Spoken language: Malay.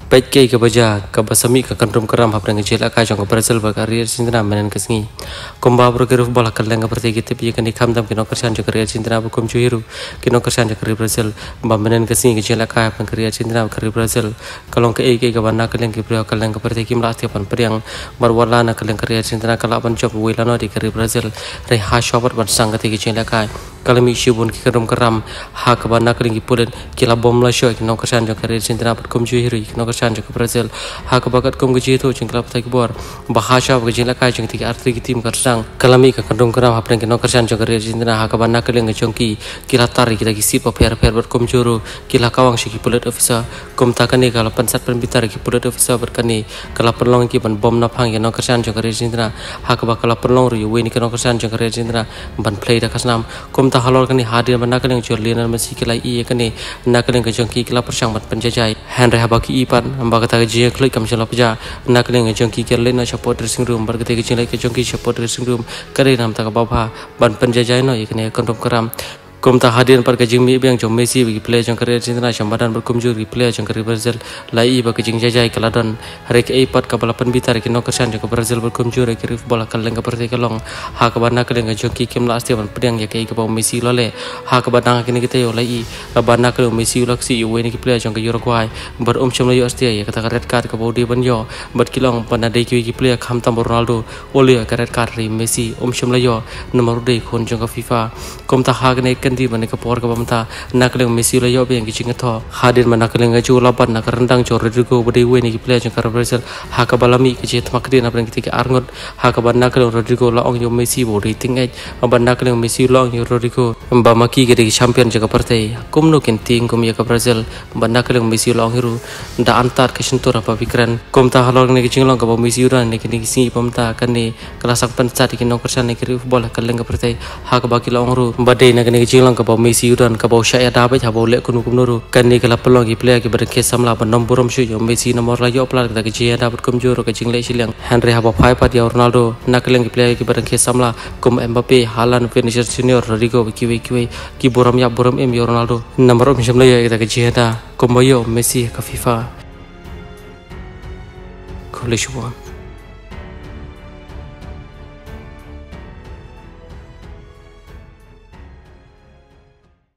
Baik ke baja ke basami ke kandrum keram hap dengan jelak ka jong ke Brazil ba karir cinta menen kesngi komba bro ke bola kaleng ke perti kita pi kan ikam dam kino kersan jo karir cinta ba kum juiru kino kersan jo karir Brazil ba menen kesngi ke jelak ka hap karir cinta karir Brazil kalong ke ke bana kaleng ke bro kaleng ke perti kim latih pan periang marwala na kaleng karir cinta kala pan job wila no di karir Brazil re ha shobat ban sang ke jelak ka kalami shibun ki kandrum keram ha ke bana kaleng ki pulen kila bom la shoy kino kersan jo karir cinta ba kum juiru kino kersan jo Brazil hak bakat kom gaji itu jeng klub tak bor bahasa gaji lakai jeng tiga arti tim kersang kalami ke kandung keram hapren ke nokersan jeng kerja jendera hak bana keleng jongki kila tari kita kisi paper ber kom juru kila kawang siki pulut officer kom takani kalau pensat penbitar ki pulut officer berkani kalau perlong ki ban bom napang ke nokersan jeng kerja jendera hak bakal perlong ru weni ke nokersan jeng kerja jendera ban play dah kasnam kom tak halor kani hadir bana keleng jorlian masih kila iya kani nakeleng ke jongki kila persang ban penjajai Henry habaki ipan kata kerja klik kami salah peja nak leng jongki kerle na support dressing room berkata kerja lagi ke jongki support dressing room kerana nam tak bapa ban penjajah no ikne kandrum keram kom ta hadirin par kajing mi bang jom Messi bagi player jong karir cinta sambadan berkumjur di player jong karir Brazil lai ba kajing jajai keladon hari ke ipat kapal penbitar ke nokersan jong Brazil berkumjur ke rif bola kaleng ke perti kelong ha ke bana keleng jongki kim la asti ban pedang ya ke ke Messi lole ha ke bana kini kita yo lai bana ke Messi laksi yo ni ke player jong ke Uruguay ber chom yo asti ya kata red card ke bodi ban yo bat kilong pana dei ki player kham tam Ronaldo ole ke red card ri Messi chom la yo nomor 2 khon jong ke FIFA kom ta ha ke di mana kepor ke bamta nakleng Messi la yo yang kicing tho hadir mana nakleng ju lapan nak rendang jor Rodrigo bodi we ni player jong karir Brazil ha ka balami ke jet makdi na brang ketika arngot ha ka ban nakleng Rodrigo la ong yo Messi bodi tingaj ban nakleng Messi la ong yo Rodrigo ba maki ke champion jaga partai kum no ken ting kum ya ka Brazil ban nakleng Messi la ong hiru da antar ke sentur apa pikiran kum ta halor ni kicing long ka Messi ran ni kini si pamta kan ni kelasak pensat ke nokersan ni ke bola kaleng ka partai ha ka baki la ong ru badai na kini kicing ke bawah Messi dan ke bawah Syed Dapat habau lek kunu kumnuru kan ni kalau pelong player ke berke samla ban nombor syu yo Messi nomor la yo plar kita ke dapat kumjuro ke jing lek silang Henry habau phai pat ya Ronaldo nakleng ke player ke berke samla kum Mbappe Haaland Vinicius Junior Rodrigo kiwi ki boram em yo Ronaldo nomor la ya kita ke da kum yo Messi ke FIFA Kolej